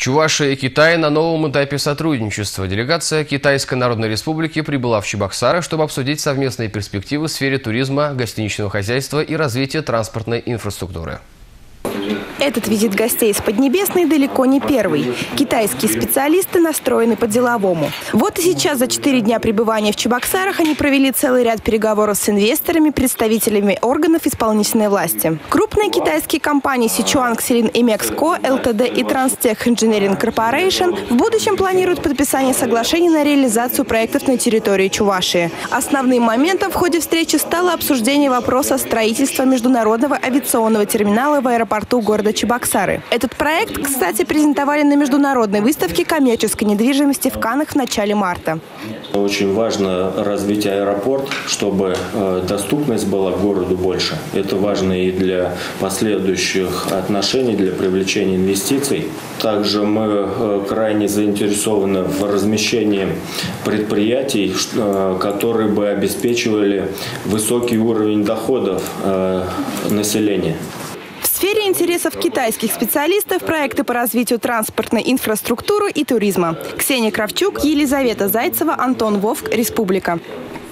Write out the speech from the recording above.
Чувашия и Китай на новом этапе сотрудничества. Делегация Китайской Народной Республики прибыла в Чебоксары, чтобы обсудить совместные перспективы в сфере туризма, гостиничного хозяйства и развития транспортной инфраструктуры. Этот визит гостей из Поднебесной далеко не первый. Китайские специалисты настроены по-деловому. Вот и сейчас за 4 дня пребывания в Чебоксарах они провели целый ряд переговоров с инвесторами, представителями органов исполнительной власти. Крупные китайские компании Сичуан Кселин и Мекско, ЛТД и Транстех Инжиниринг Корпорейшн в будущем планируют подписание соглашений на реализацию проектов на территории Чувашии. Основным моментом в ходе встречи стало обсуждение вопроса строительства международного авиационного терминала в аэропорту города Чебоксары. Этот проект, кстати, презентовали на международной выставке коммерческой недвижимости в Каннах в начале марта. Очень важно развить аэропорт, чтобы доступность была к городу больше. Это важно и для последующих отношений, для привлечения инвестиций. Также мы крайне заинтересованы в размещении предприятий, которые бы обеспечивали высокий уровень доходов населения. В сфере интересов китайских специалистов проекты по развитию транспортной инфраструктуры и туризма. Ксения Кравчук, Елизавета Зайцева, Антон Вовк, Республика.